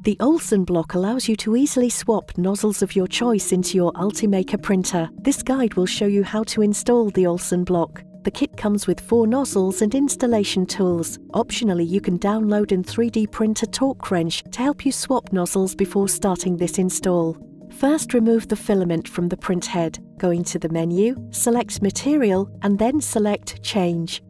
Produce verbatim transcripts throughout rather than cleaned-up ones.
The Olsson Block allows you to easily swap nozzles of your choice into your Ultimaker printer. This guide will show you how to install the Olsson Block. The kit comes with four nozzles and installation tools. Optionally, you can download and three D print a torque wrench to help you swap nozzles before starting this install. First, remove the filament from the print head. Going to the menu, select Material and then select Change.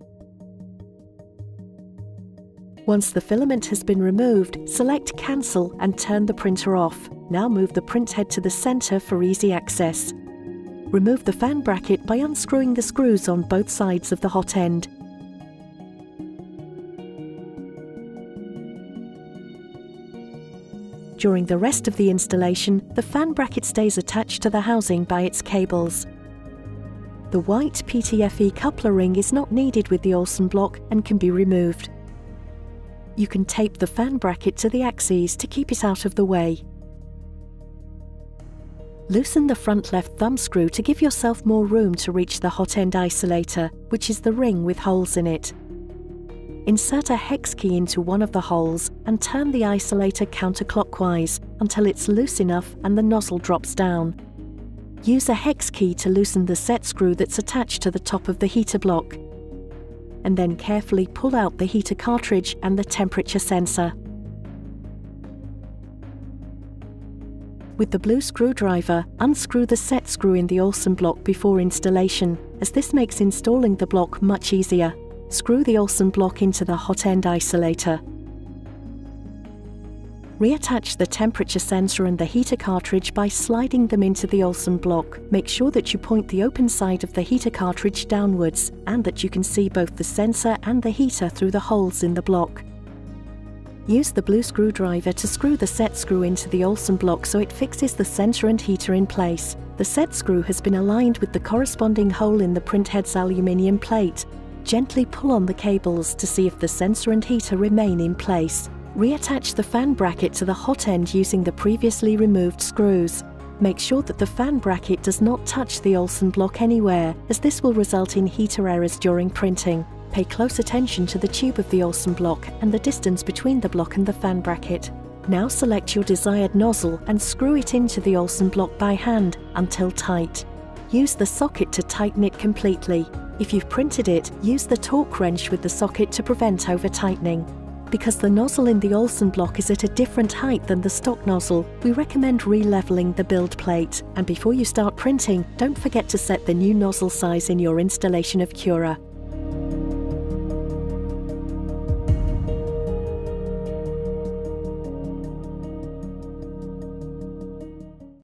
Once the filament has been removed, select Cancel and turn the printer off. Now move the print head to the center for easy access. Remove the fan bracket by unscrewing the screws on both sides of the hot end. During the rest of the installation, the fan bracket stays attached to the housing by its cables. The white P T F E coupler ring is not needed with the Olsson Block and can be removed. You can tape the fan bracket to the axes to keep it out of the way. Loosen the front left thumb screw to give yourself more room to reach the hot end isolator, which is the ring with holes in it. Insert a hex key into one of the holes and turn the isolator counterclockwise until it's loose enough and the nozzle drops down. Use a hex key to loosen the set screw that's attached to the top of the heater block, and then carefully pull out the heater cartridge and the temperature sensor. With the blue screwdriver, unscrew the set screw in the Olsson Block before installation, as this makes installing the block much easier. Screw the Olsson Block into the hot end isolator. Reattach the temperature sensor and the heater cartridge by sliding them into the Olsson Block. Make sure that you point the open side of the heater cartridge downwards and that you can see both the sensor and the heater through the holes in the block. Use the blue screwdriver to screw the set screw into the Olsson Block so it fixes the sensor and heater in place. The set screw has been aligned with the corresponding hole in the print head's aluminium plate. Gently pull on the cables to see if the sensor and heater remain in place. Reattach the fan bracket to the hot end using the previously removed screws. Make sure that the fan bracket does not touch the Olsson Block anywhere, as this will result in heater errors during printing. Pay close attention to the tube of the Olsson Block and the distance between the block and the fan bracket. Now select your desired nozzle and screw it into the Olsson Block by hand until tight. Use the socket to tighten it completely. If you've printed it, use the torque wrench with the socket to prevent over-tightening. Because the nozzle in the Olsson Block is at a different height than the stock nozzle, we recommend re-leveling the build plate. And before you start printing, don't forget to set the new nozzle size in your installation of Cura.